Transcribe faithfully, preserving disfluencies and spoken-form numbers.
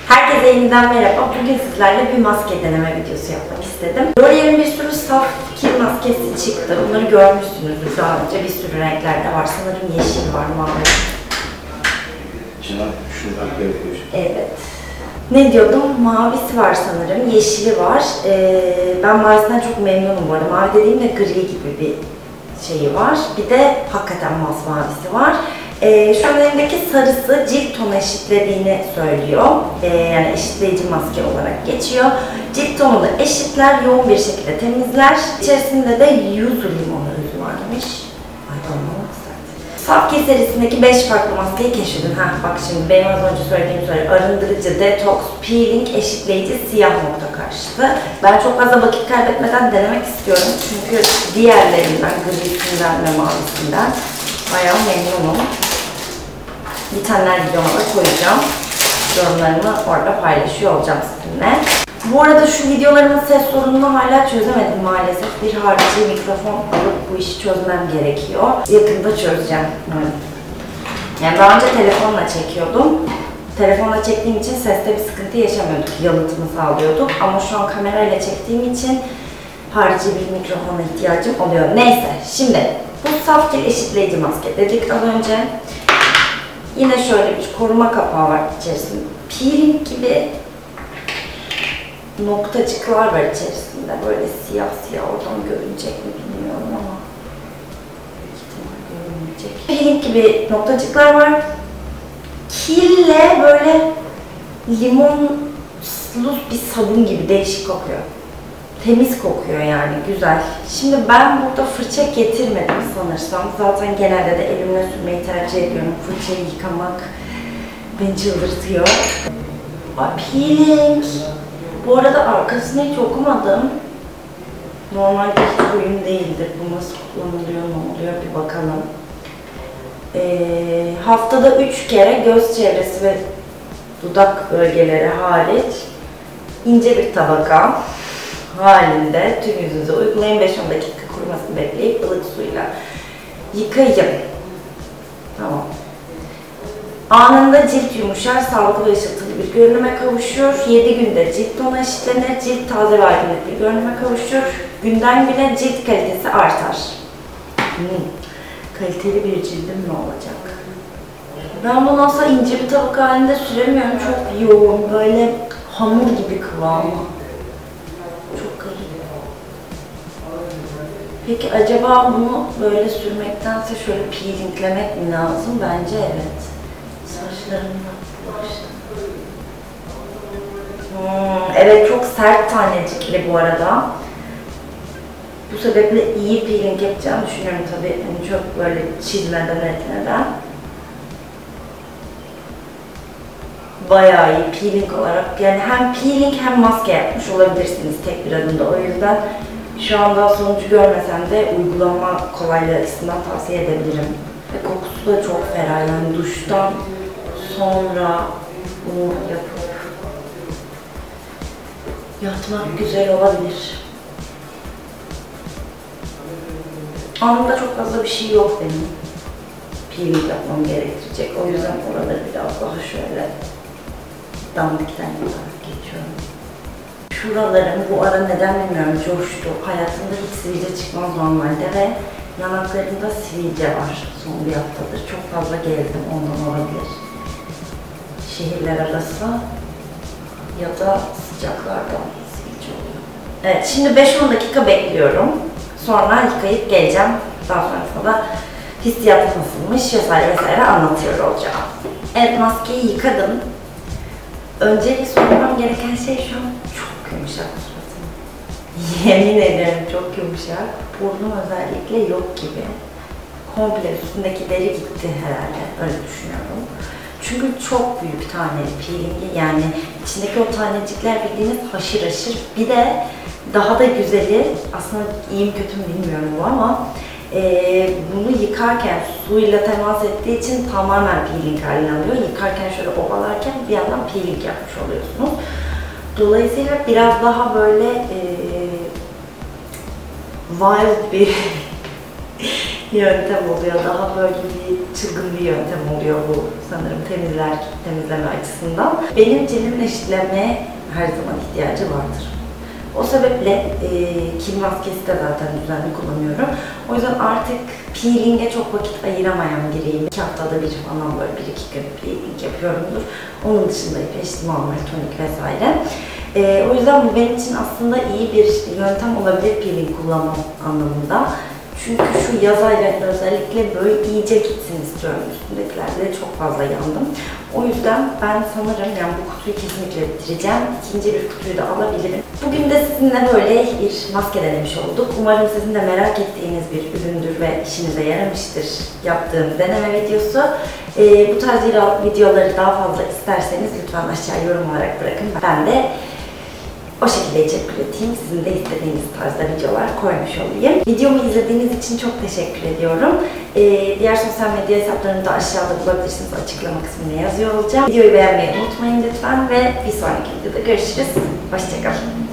Herkese yeniden merhaba. Bugün sizlerle bir maske deneme videosu yapmak istedim. L'Oreal'in bir sürü saf kil maskesi çıktı. Bunları görmüşsünüzdür daha önce. Bir sürü renklerde var. Sanırım yeşil var, mavi. Çınar, şuradan görüyoruz. Evet. Ne diyordum? Mavisi var sanırım, yeşili var. Ee, ben mavisinden çok memnunum bu arada. Mavi dediğimde gri gibi bir şeyi var. Bir de hakikaten masmavisi var. Ee, şu an elimdeki sarısı cilt tonu eşitlediğini söylüyor. Ee, yani eşitleyici maske olarak geçiyor. Cilt tonunu eşitler, yoğun bir şekilde temizler. İçerisinde de yuzu limonu özü varmış. Ay olmamak Saf Kil serisindeki beş farklı maskeyi keşfedin. Heh, bak şimdi benim az önce söylediğim söyle. Arındırıcı, detoks, peeling, eşitleyici, siyah nokta karşıtı. Ben çok fazla vakit kaybetmeden denemek istiyorum. Çünkü diğerlerinden, grisinden ve mavisinden bayağı memnunum. Bitenler videoma da koyacağım. Yorumlarımı orada paylaşıyor olacağım sizinle. Bu arada şu videolarımın ses sorununu hala çözemedim maalesef. Bir harici mikrofon alıp bu işi çözmem gerekiyor. Yakında çözeceğim. Evet. Yani daha önce telefonla çekiyordum. Telefonla çektiğim için seste bir sıkıntı yaşamıyorduk. Yalıtımı sağlıyorduk. Ama şu an kamerayla çektiğim için harici bir mikrofona ihtiyacım oluyor. Neyse, şimdi bu saf kil eşitleyici maske dedik az önce. Yine şöyle bir koruma kapağı var içerisinde. Peeling gibi noktacıklar var içerisinde. Böyle siyah siyah, oradan görünecek mi bilmiyorum ama ihtimal görünecek. Peeling gibi noktacıklar var. Kille böyle limonlu bir sabun gibi değişik kokuyor. Temiz kokuyor yani, güzel. Şimdi ben burada fırça getirmedim sanırsam. Zaten genelde de elimle sürmeyi tercih ediyorum. Fırçayı yıkamak beni çıldırtıyor. Peeling. Bu arada arkasını hiç okumadım. Normalde hiç oyun değildir. Bu nasıl kullanılıyor, ne oluyor bir bakalım. Ee, haftada üç kere göz çevresi ve dudak bölgeleri hariç ince bir tabaka halinde tüm yüzünüze uygulayın. beş on dakika kurumasını bekleyip ılık suyla yıkayın. Tamam. Anında cilt yumuşar, sağlıklı ve ışıltılı bir görünüme kavuşur. yedi günde cilt tonu eşitlenir, cilt taze ve aydınlık bir görünüme kavuşur. Günden güne cilt kalitesi artar. Hmm. Kaliteli bir cildim ne olacak? Ben bunu asla ince bir tabaka halinde süremiyorum. Çok yoğun, böyle hamur gibi kıvamı. Çok garip. Peki acaba bunu böyle sürmektense şöyle peelinglemek mi lazım? Bence evet. Saçlarımda başladı. Hmm, evet, çok sert tanecikli bu arada. Bu sebeple iyi peeling yapacağımı düşünüyorum tabii. Yani çok böyle çizmeden etmeden. Bayağı iyi peeling olarak. Yani hem peeling hem maske yapmış olabilirsiniz tek bir adımda. O yüzden şu anda sonucu görmesem de uygulama kolaylığı açısından tavsiye edebilirim. Ve kokusu da çok ferah. Yani duştan sonra bunu yapıp yatmak güzel olabilir. Anında çok fazla bir şey yok benim. Peeling yapmam gerektirecek. O yüzden oraları biraz daha şöyle dandikten yaparak geçiyorum. Şuralarım bu ara neden bilmiyorum coştu. Hayatımda hiç sivilce çıkmaz normalde ve yanaklarımda sivilce var son bir haftadır. Çok fazla gezdim, ondan olabilir. Şehirler arası ya da sıcaklardan sivilce oluyor. Evet, şimdi beş on dakika bekliyorum. Sonra yıkayıp geleceğim. Daha sonrasında da hissiyatı nasılmış vesaire vesaire anlatıyor olacağım. Evet, maskeyi yıkadım. Önce sormam gereken şey şu an çok yumuşak suratım. Yemin ederim çok yumuşak. Burnum özellikle yok gibi. Komple üstündeki deri gitti herhalde. Öyle düşünüyorum. Çünkü çok büyük tane peelingi, yani içindeki o tanecikler bildiğiniz haşır haşır. Bir de daha da güzeli, aslında iyi mi kötü mü bilmiyorum bu ama e, bunu yıkarken suyla temas ettiği için tamamen peeling haline alıyor. Yıkarken şöyle ovalarken bir yandan peeling yapmış oluyorsunuz. Dolayısıyla biraz daha böyle e, wild bir yöntem oluyor. Daha böyle bir çılgın bir yöntem oluyor bu sanırım temizler, temizleme açısından. Benim cildimin eşitlemeye her zaman ihtiyacı vardır. O sebeple e, kil maskesi de zaten düzenli kullanıyorum. O yüzden artık peeling'e çok vakit ayıramayan biriyim. İki haftada bir falan böyle bir iki gün peeling yapıyorumdur. Onun dışında peştemal, tonik vesaire. E, o yüzden bu benim için aslında iyi bir yöntem olabilir peeling kullanmam anlamında. Çünkü şu yaz aylarında özellikle böyle iyice gitsin istiyorum. Üstündekilerde de çok fazla yandım. O yüzden ben sanırım yani bu kutuyu kesinlikle bitireceğim. İkinci bir kutuyu da alabilirim. Bugün de sizinle böyle bir maske denemiş olduk. Umarım sizin de merak ettiğiniz bir üründür ve işinize yaramıştır yaptığım deneme videosu. Ee, bu tarz videoları daha fazla isterseniz lütfen aşağı yorum olarak bırakın. Ben de o şekilde içerik üreteyim, sizin de istediğiniz tarzda videolar koymuş olayım. Videomu izlediğiniz için çok teşekkür ediyorum. Ee, diğer sosyal medya hesaplarını da aşağıda bulabilirsiniz, açıklama kısmına yazıyor olacağım. Videoyu beğenmeyi unutmayın lütfen ve bir sonraki videoda görüşürüz. Hoşçakalın.